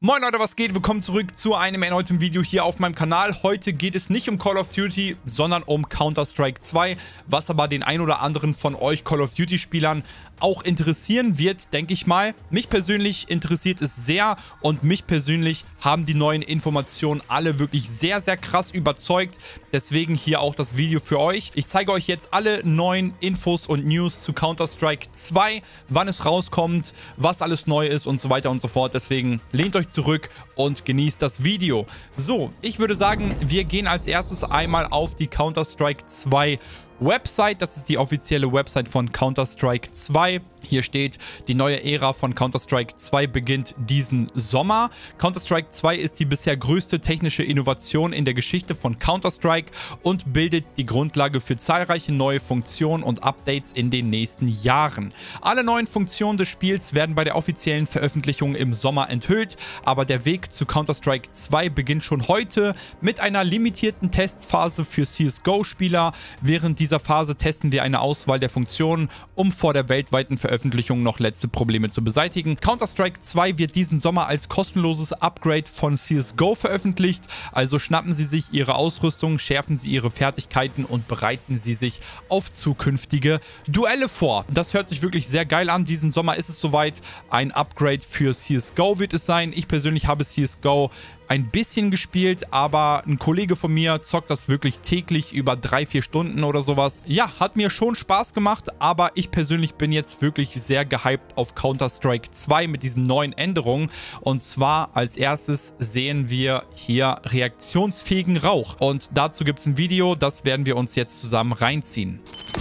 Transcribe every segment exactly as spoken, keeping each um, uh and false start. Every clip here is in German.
Moin Leute, was geht? Willkommen zurück zu einem erneuten Video hier auf meinem Kanal. Heute geht es nicht um Call of Duty, sondern um Counter-Strike zwei, was aber den ein oder anderen von euch Call of Duty-Spielern auch interessieren wird, denke ich mal. Mich persönlich interessiert es sehr und mich persönlich haben die neuen Informationen alle wirklich sehr, sehr krass überzeugt. Deswegen hier auch das Video für euch. Ich zeige euch jetzt alle neuen Infos und News zu Counter-Strike zwei, wann es rauskommt, was alles neu ist und so weiter und so fort. Deswegen lehnt euch zurück und genießt das Video. So, ich würde sagen, wir gehen als erstes einmal auf die Counter-Strike zwei Website. Das ist die offizielle Website von Counter-Strike zwei. Hier steht, die neue Ära von Counter-Strike zwei beginnt diesen Sommer. Counter-Strike zwei ist die bisher größte technische Innovation in der Geschichte von Counter-Strike und bildet die Grundlage für zahlreiche neue Funktionen und Updates in den nächsten Jahren. Alle neuen Funktionen des Spiels werden bei der offiziellen Veröffentlichung im Sommer enthüllt, aber der Weg zu Counter-Strike zwei beginnt schon heute mit einer limitierten Testphase für C S G O-Spieler. Während dieser Phase testen wir eine Auswahl der Funktionen, um vor der weltweiten Veröffentlichung Veröffentlichung noch letzte Probleme zu beseitigen. Counter-Strike zwei wird diesen Sommer als kostenloses Upgrade von C S G O veröffentlicht, also schnappen Sie sich Ihre Ausrüstung, schärfen Sie Ihre Fertigkeiten und bereiten Sie sich auf zukünftige Duelle vor. Das hört sich wirklich sehr geil an. Diesen Sommer ist es soweit. Ein Upgrade für C S G O wird es sein. Ich persönlich habe C S G O ein bisschen gespielt, aber ein Kollege von mir zockt das wirklich täglich über drei, vier Stunden oder sowas. Ja, hat mir schon Spaß gemacht, aber ich persönlich bin jetzt wirklich sehr gehypt auf Counter-Strike zwei mit diesen neuen Änderungen. Und zwar als erstes sehen wir hier reaktionsfähigen Rauch. Und dazu gibt es ein Video, das werden wir uns jetzt zusammen reinziehen.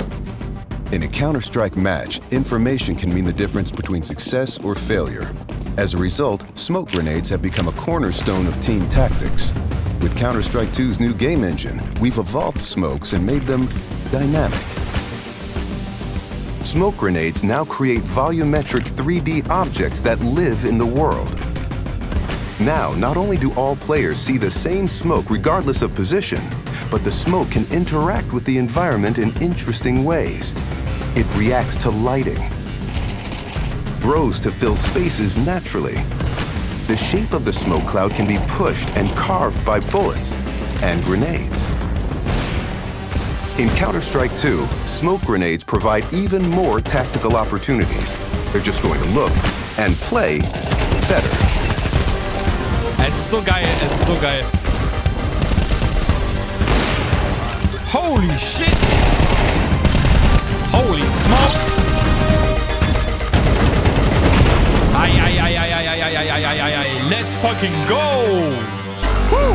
In a Counter-Strike match, information can mean the difference between success or failure. As a result, smoke grenades have become a cornerstone of team tactics. With Counter-Strike two's new game engine, we've evolved smokes and made them dynamic. Smoke grenades now create volumetric three D objects that live in the world. Now, not only do all players see the same smoke regardless of position, but the smoke can interact with the environment in interesting ways. It reacts to lighting, grows to fill spaces naturally. The shape of the smoke cloud can be pushed and carved by bullets and grenades. In Counter-Strike two, smoke grenades provide even more tactical opportunities. They're just going to look and play better. Es ist so geil, es ist so geil. Holy shit! Holy smokes! Ei, ei, ei, ei, ei, ei, ei, ei, ei, ei, ei. Let's fucking go! Woo!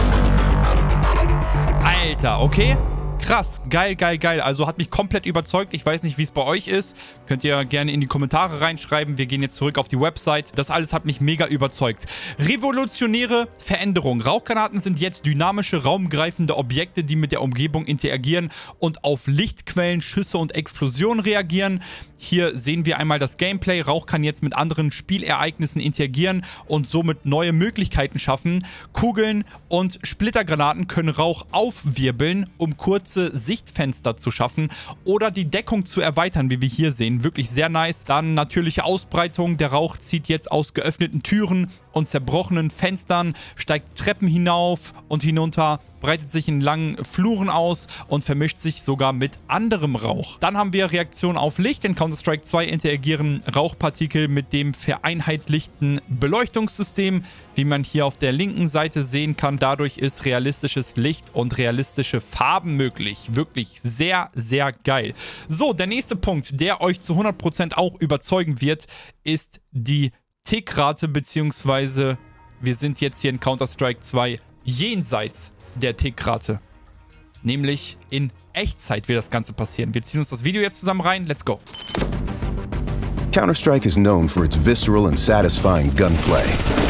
Alter, okay. Krass, geil, geil, geil. Also hat mich komplett überzeugt. Ich weiß nicht, wie es bei euch ist. Könnt ihr gerne in die Kommentare reinschreiben. Wir gehen jetzt zurück auf die Website. Das alles hat mich mega überzeugt. Revolutionäre Veränderung. Rauchgranaten sind jetzt dynamische, raumgreifende Objekte, die mit der Umgebung interagieren und auf Lichtquellen, Schüsse und Explosionen reagieren. Hier sehen wir einmal das Gameplay. Rauch kann jetzt mit anderen Spielereignissen interagieren und somit neue Möglichkeiten schaffen. Kugeln und Splittergranaten können Rauch aufwirbeln, um kurze Sichtfenster zu schaffen oder die Deckung zu erweitern, wie wir hier sehen. Wirklich sehr nice. Dann natürliche Ausbreitung. Der Rauch zieht jetzt aus geöffneten Türen und zerbrochenen Fenstern, steigt Treppen hinauf und hinunter, breitet sich in langen Fluren aus und vermischt sich sogar mit anderem Rauch. Dann haben wir Reaktion auf Licht. In Counter-Strike zwei interagieren Rauchpartikel mit dem vereinheitlichten Beleuchtungssystem, wie man hier auf der linken Seite sehen kann. Dadurch ist realistisches Licht und realistische Farben möglich. Wirklich sehr, sehr geil. So, der nächste Punkt, der euch zu hundert Prozent auch überzeugen wird, ist die Tickrate, beziehungsweise wir sind jetzt hier in Counter-Strike zwei jenseits der Tickrate. Nämlich in Echtzeit wird das Ganze passieren. Wir ziehen uns das Video jetzt zusammen rein. Let's go. Counter-Strike is known for its visceral and satisfying gunplay.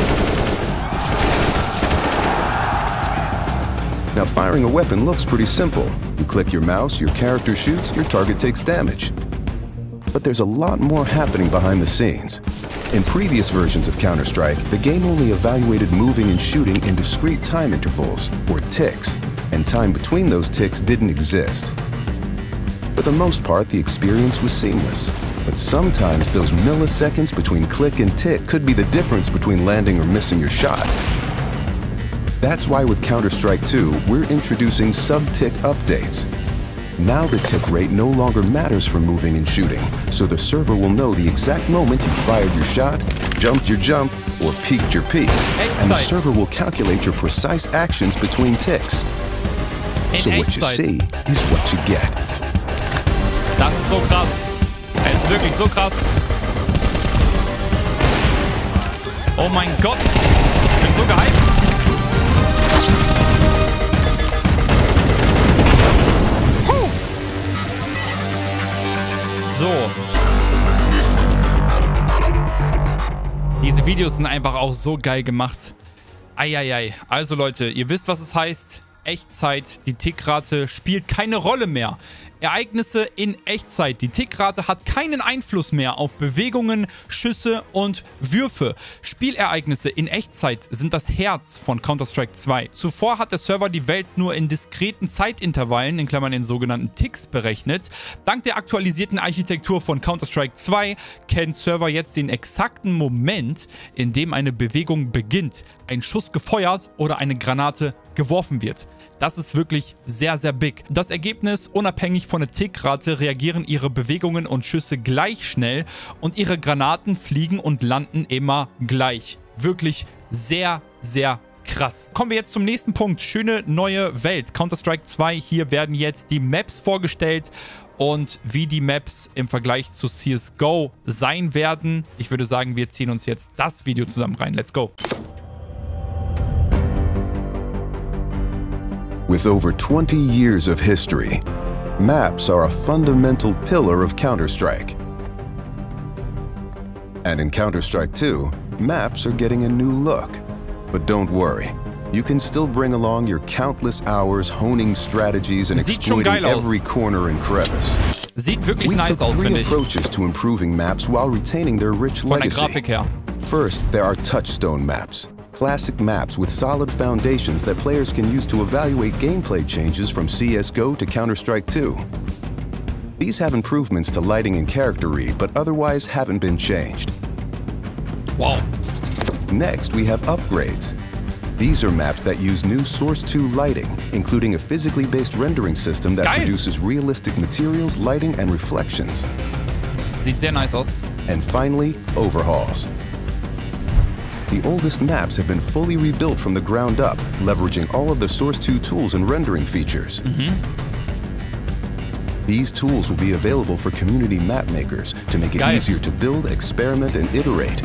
Now, firing a weapon looks pretty simple. You click your mouse, your character shoots, your target takes damage. But there's a lot more happening behind the scenes. In previous versions of Counter-Strike, the game only evaluated moving and shooting in discrete time intervals, or ticks, and time between those ticks didn't exist. For the most part, the experience was seamless. But sometimes those milliseconds between click and tick could be the difference between landing or missing your shot. That's why with Counter-Strike two, we're introducing sub-tick updates. Now the tick rate no longer matters for moving and shooting, so the server will know the exact moment you fired your shot, jumped your jump, or peeked your peek. And the server will calculate your precise actions between ticks. So what you see is what you get. Das ist so krass. Es ist wirklich so krass. Oh mein Gott. Ich bin so gehypt. So. Diese Videos sind einfach auch so geil gemacht. Eieiei. Also Leute, ihr wisst, was es heißt. Echtzeit, die Tickrate spielt keine Rolle mehr. Ereignisse in Echtzeit. Die Tickrate hat keinen Einfluss mehr auf Bewegungen, Schüsse und Würfe. Spielereignisse in Echtzeit sind das Herz von Counter-Strike zwei. Zuvor hat der Server die Welt nur in diskreten Zeitintervallen, in Klammern den sogenannten Ticks, berechnet. Dank der aktualisierten Architektur von Counter-Strike zwei kennt Server jetzt den exakten Moment, in dem eine Bewegung beginnt, ein Schuss gefeuert oder eine Granate geworfen wird. Das ist wirklich sehr, sehr big. Das Ergebnis: unabhängig von der Tickrate reagieren ihre Bewegungen und Schüsse gleich schnell und ihre Granaten fliegen und landen immer gleich. Wirklich sehr, sehr krass. Kommen wir jetzt zum nächsten Punkt. Schöne neue Welt. Counter-Strike zwei. Hier werden jetzt die Maps vorgestellt und wie die Maps im Vergleich zu C S G O sein werden. Ich würde sagen, wir ziehen uns jetzt das Video zusammen rein. Let's go. With over twenty years of history, maps are a fundamental pillar of Counter-Strike. And in Counter-Strike two, maps are getting a new look. But don't worry, you can still bring along your countless hours honing strategies and exploiting every corner and crevice. Sieht wirklich we nice took aus, three finde ich. approaches to improving maps while retaining their rich Von der legacy. Grafik her. First, there are touchstone maps. Classic maps with solid foundations that players can use to evaluate gameplay changes from C S G O to Counter-Strike two. These have improvements to lighting and character read, but otherwise haven't been changed. Wow. Next, we have upgrades. These are maps that use new Source two lighting, including a physically based rendering system that Geil. produces realistic materials, lighting, and reflections. Sieht sehr nice aus. And finally, overhauls. The oldest maps have been fully rebuilt from the ground up, leveraging all of the Source two tools and rendering features. Mhm. These tools will be available for community map makers to make it Geil. easier to build, experiment, and iterate.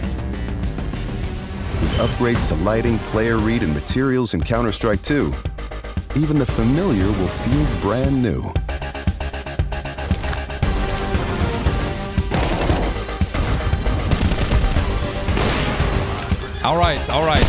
With upgrades to lighting, player read, and materials in Counter-Strike two, even the familiar will feel brand new. Alright, alright.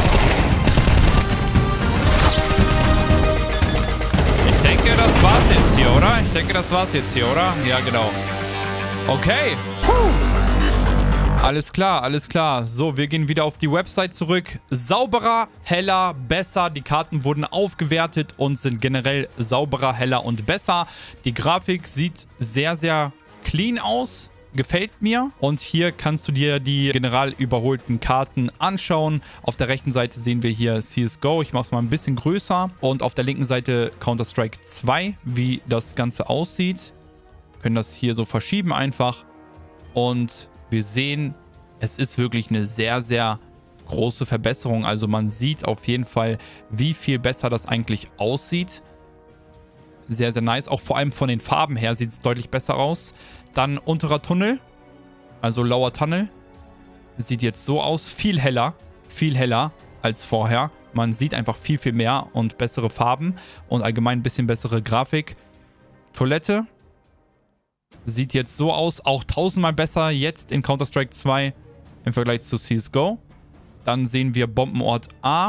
Ich denke, das war's jetzt hier, oder? Ich denke, das war's jetzt hier, oder? Ja, genau. Okay. Puh. Alles klar, alles klar. So, wir gehen wieder auf die Website zurück. Sauberer, heller, besser. Die Karten wurden aufgewertet und sind generell sauberer, heller und besser. Die Grafik sieht sehr, sehr clean aus. Gefällt mir. Und hier kannst du dir die general überholten Karten anschauen. Auf der rechten Seite sehen wir hier C S G O. Ich mache es mal ein bisschen größer. Und auf der linken Seite Counter-Strike zwei, wie das Ganze aussieht. Wir können das hier so verschieben einfach. Und wir sehen, es ist wirklich eine sehr, sehr große Verbesserung. Also man sieht auf jeden Fall, wie viel besser das eigentlich aussieht. Sehr, sehr nice. Auch vor allem von den Farben her sieht es deutlich besser aus. Dann unterer Tunnel, also Lower Tunnel, sieht jetzt so aus. Viel heller, viel heller als vorher. Man sieht einfach viel, viel mehr und bessere Farben und allgemein ein bisschen bessere Grafik. Toilette sieht jetzt so aus. Auch tausendmal besser jetzt in Counter-Strike zwei im Vergleich zu C S G O. Dann sehen wir Bombenort A.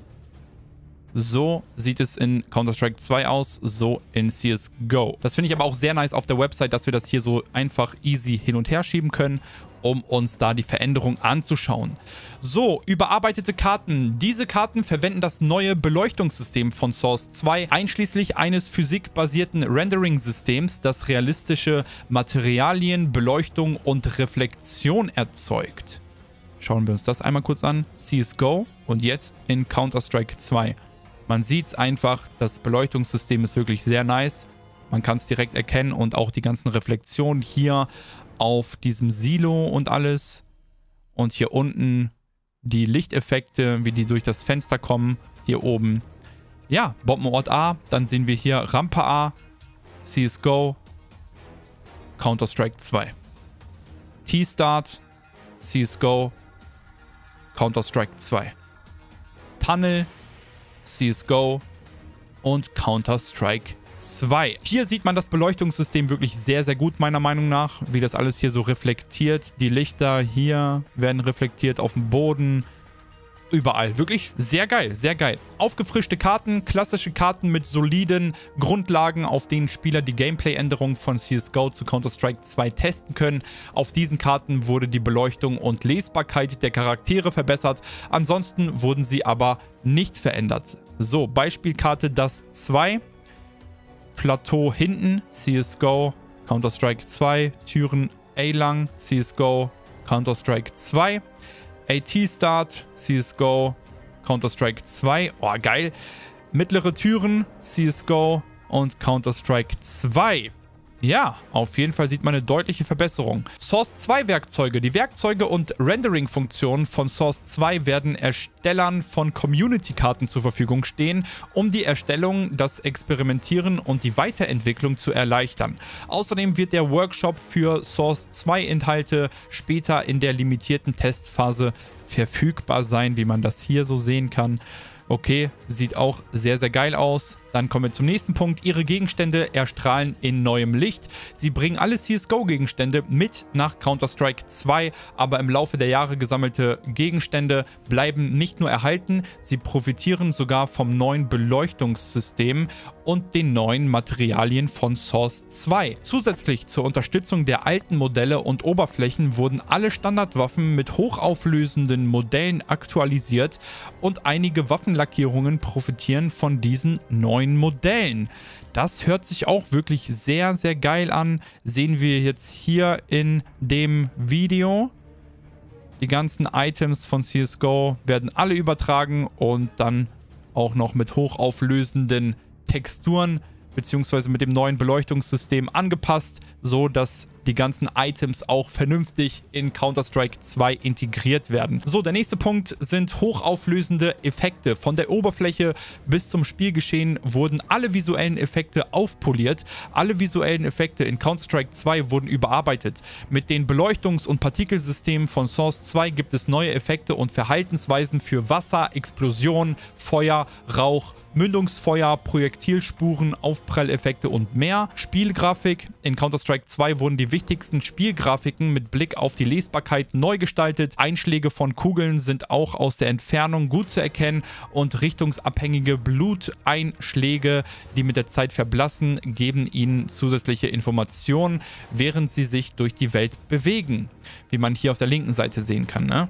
So sieht es in Counter-Strike zwei aus, so in C S G O. Das finde ich aber auch sehr nice auf der Website, dass wir das hier so einfach easy hin und her schieben können um uns da die Veränderung anzuschauen. So, überarbeitete Karten. Diese Karten verwenden das neue Beleuchtungssystem von Source zwei, einschließlich eines physikbasierten Rendering-Systems, das realistische Materialien, Beleuchtung und Reflexion erzeugt. Schauen wir uns das einmal kurz an. C S G O und jetzt in Counter-Strike zwei. Man sieht es einfach, das Beleuchtungssystem ist wirklich sehr nice. Man kann es direkt erkennen und auch die ganzen Reflexionen hier auf diesem Silo und alles. Und hier unten die Lichteffekte, wie die durch das Fenster kommen. Hier oben. Ja, Bombenort A. Dann sehen wir hier Rampe A, C S G O, Counter-Strike zwei. T-Start, C S G O, Counter-Strike zwei. Tunnel, C S G O und Counter-Strike zwei. Hier sieht man das Beleuchtungssystem wirklich sehr, sehr gut, meiner Meinung nach, wie das alles hier so reflektiert. Die Lichter hier werden reflektiert auf dem Boden. Überall. Wirklich sehr geil, sehr geil. Aufgefrischte Karten, klassische Karten mit soliden Grundlagen, auf denen Spieler die Gameplay-Änderungen von C S G O zu Counter-Strike zwei testen können. Auf diesen Karten wurde die Beleuchtung und Lesbarkeit der Charaktere verbessert. Ansonsten wurden sie aber nicht verändert. So, Beispielkarte das zwei. Plateau hinten, C S G O, Counter-Strike zwei. Türen A-lang, C S G O, Counter-Strike zwei. AT-Start, C S G O, Counter-Strike zwei. Oh, geil. Mittlere Türen, C S G O und Counter-Strike zwei. Ja, auf jeden Fall sieht man eine deutliche Verbesserung. Source zwei Werkzeuge. Die Werkzeuge und Rendering-Funktionen von Source zwei werden Erstellern von Community-Karten zur Verfügung stehen, um die Erstellung, das Experimentieren und die Weiterentwicklung zu erleichtern. Außerdem wird der Workshop für Source zwei Inhalte später in der limitierten Testphase verfügbar sein, wie man das hier so sehen kann. Okay, sieht auch sehr, sehr geil aus. Dann kommen wir zum nächsten Punkt. Ihre Gegenstände erstrahlen in neuem Licht. Sie bringen alle C S G O-Gegenstände mit nach Counter-Strike zwei, aber im Laufe der Jahre gesammelte Gegenstände bleiben nicht nur erhalten, sie profitieren sogar vom neuen Beleuchtungssystem und den neuen Materialien von Source zwei. Zusätzlich zur Unterstützung der alten Modelle und Oberflächen wurden alle Standardwaffen mit hochauflösenden Modellen aktualisiert und einige Waffenlackierungen profitieren von diesen neuen Modellen. Das hört sich auch wirklich sehr, sehr geil an. Sehen wir jetzt hier in dem Video. Die ganzen Items von C S G O werden alle übertragen und dann auch noch mit hochauflösenden Texturen beziehungsweise mit dem neuen Beleuchtungssystem angepasst, so dass die ganzen Items auch vernünftig in Counter-Strike zwei integriert werden. So, der nächste Punkt sind hochauflösende Effekte. Von der Oberfläche bis zum Spielgeschehen wurden alle visuellen Effekte aufpoliert. Alle visuellen Effekte in Counter-Strike zwei wurden überarbeitet. Mit den Beleuchtungs- und Partikelsystemen von Source zwei gibt es neue Effekte und Verhaltensweisen für Wasser, Explosion, Feuer, Rauch, Mündungsfeuer, Projektilspuren, Aufpralleffekte und mehr. Spielgrafik. In Counter-Strike zwei wurden die wichtigsten Spielgrafiken mit Blick auf die Lesbarkeit neu gestaltet. Einschläge von Kugeln sind auch aus der Entfernung gut zu erkennen und richtungsabhängige Bluteinschläge, die mit der Zeit verblassen, geben ihnen zusätzliche Informationen, während sie sich durch die Welt bewegen. Wie man hier auf der linken Seite sehen kann, ne?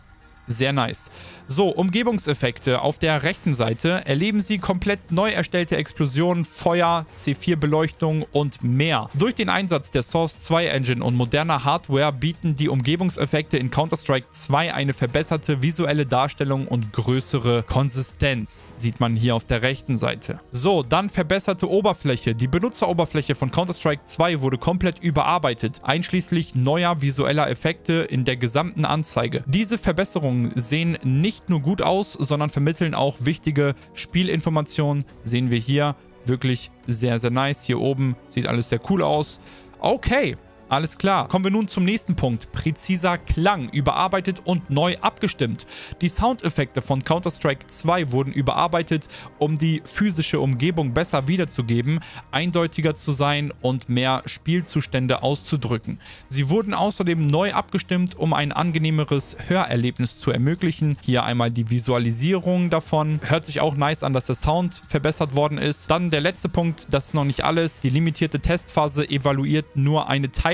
Sehr nice. So, Umgebungseffekte. Auf der rechten Seite erleben Sie komplett neu erstellte Explosionen, Feuer, C vier Beleuchtung und mehr. Durch den Einsatz der Source zwei Engine und moderner Hardware bieten die Umgebungseffekte in Counter-Strike zwei eine verbesserte visuelle Darstellung und größere Konsistenz. Sieht man hier auf der rechten Seite. So, dann verbesserte Oberfläche. Die Benutzeroberfläche von Counter-Strike zwei wurde komplett überarbeitet, einschließlich neuer visueller Effekte in der gesamten Anzeige. Diese Verbesserungen sehen nicht nur gut aus, sondern vermitteln auch wichtige Spielinformationen. Sehen wir hier wirklich sehr, sehr nice. Hier oben sieht alles sehr cool aus. Okay. Alles klar. Kommen wir nun zum nächsten Punkt. Präziser Klang, überarbeitet und neu abgestimmt. Die Soundeffekte von Counter-Strike zwei wurden überarbeitet, um die physische Umgebung besser wiederzugeben, eindeutiger zu sein und mehr Spielzustände auszudrücken. Sie wurden außerdem neu abgestimmt, um ein angenehmeres Hörerlebnis zu ermöglichen. Hier einmal die Visualisierung davon. Hört sich auch nice an, dass der Sound verbessert worden ist. Dann der letzte Punkt, das ist noch nicht alles. Die limitierte Testphase evaluiert nur eine Teil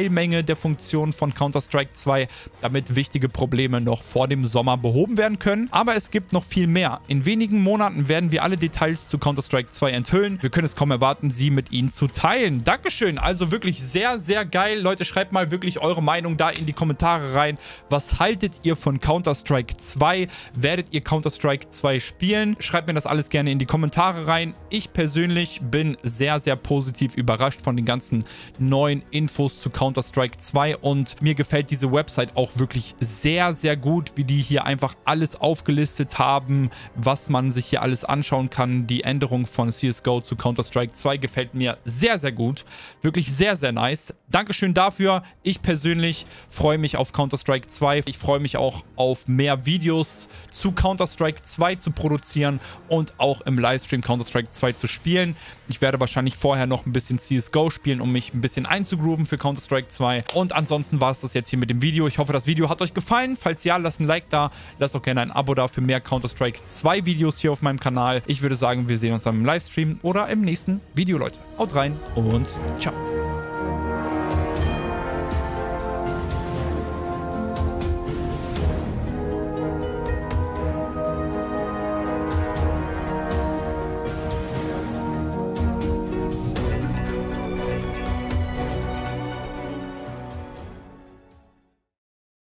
Teilmenge der Funktionen von Counter-Strike zwei, damit wichtige Probleme noch vor dem Sommer behoben werden können. Aber es gibt noch viel mehr. In wenigen Monaten werden wir alle Details zu Counter-Strike zwei enthüllen. Wir können es kaum erwarten, sie mit Ihnen zu teilen. Dankeschön. Also wirklich sehr, sehr geil. Leute, schreibt mal wirklich eure Meinung da in die Kommentare rein. Was haltet ihr von Counter-Strike zwei? Werdet ihr Counter-Strike zwei spielen? Schreibt mir das alles gerne in die Kommentare rein. Ich persönlich bin sehr, sehr positiv überrascht von den ganzen neuen Infos zu Counter-Strike zwei und mir gefällt diese Website auch wirklich sehr, sehr gut, wie die hier einfach alles aufgelistet haben, was man sich hier alles anschauen kann. Die Änderung von C S G O zu Counter-Strike zwei gefällt mir sehr, sehr gut. Wirklich sehr, sehr nice. Dankeschön dafür. Ich persönlich freue mich auf Counter-Strike zwei. Ich freue mich auch auf mehr Videos zu Counter-Strike zwei zu produzieren und auch im Livestream Counter-Strike zwei zu spielen. Ich werde wahrscheinlich vorher noch ein bisschen C S G O spielen, um mich ein bisschen einzugrooven für Counter-Strike zwei. Und ansonsten war es das jetzt hier mit dem Video. Ich hoffe, das Video hat euch gefallen. Falls ja, lasst ein Like da. Lasst auch gerne ein Abo da für mehr Counter-Strike zwei Videos hier auf meinem Kanal. Ich würde sagen, wir sehen uns dann im Livestream oder im nächsten Video, Leute. Haut rein und ciao.